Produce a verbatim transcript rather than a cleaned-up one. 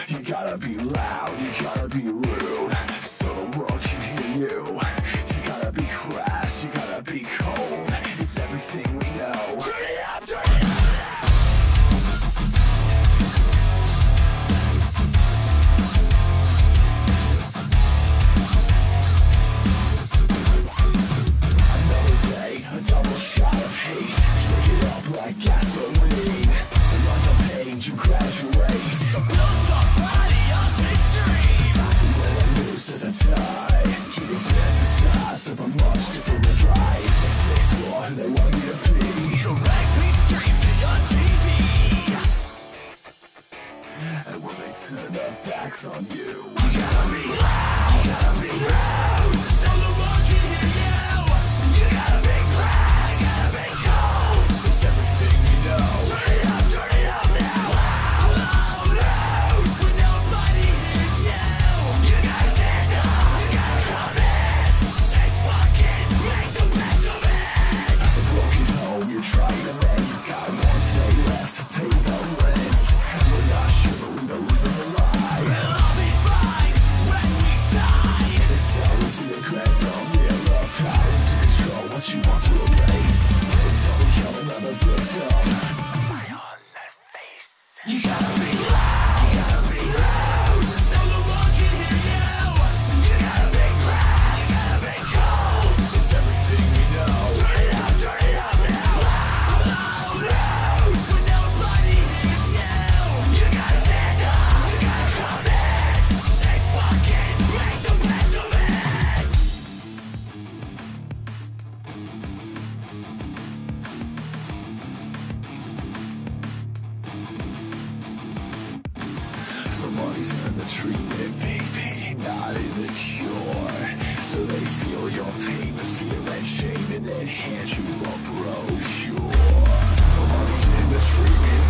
You gotta be loud, you gotta be rude, so the world can hear you. You gotta be crass, you gotta be cold. It's everything we know. Turn it up, turn it up. A double shot of hate, drink it up like gasoline. The lines of pain to graduate. So build somebody else's extreme. Let it loose as a tie. To the fantasize of a much different life. A fixed for who they want you to be. Directly straight to your T V. And when they turn their backs on you, you gotta be loud, you gotta be loud, so the world can hear you. You gotta be crass, you gotta be cold. It's everything we know. Turn it up, turn it up now. Loud, loud, loud. When nobody hears you, you gotta stand up, you gotta comment. Say fuck it, make the best of it. A broken home you're trying to make. You got one day left to pay the rent. We're not sure, but we believe in the lie. We'll all be fine when we die. It's so easy to grab from real love powers to control what you want to erase. It's all become another victim. Smile on their face. You gotta be loud, you gotta be loud, so the world can hear you. You gotta be crass, you gotta be cold. It's everything we know. Turn it up, turn it up now. Loud, loud, loud. When nobody hears you, you gotta stand up, you gotta comment. Say fuck it, make the best of it. The money's in the treatment, baby, not in the cure. So they feel your pain, the fear and shame, and then hand you a brochure. The money's in the treatment,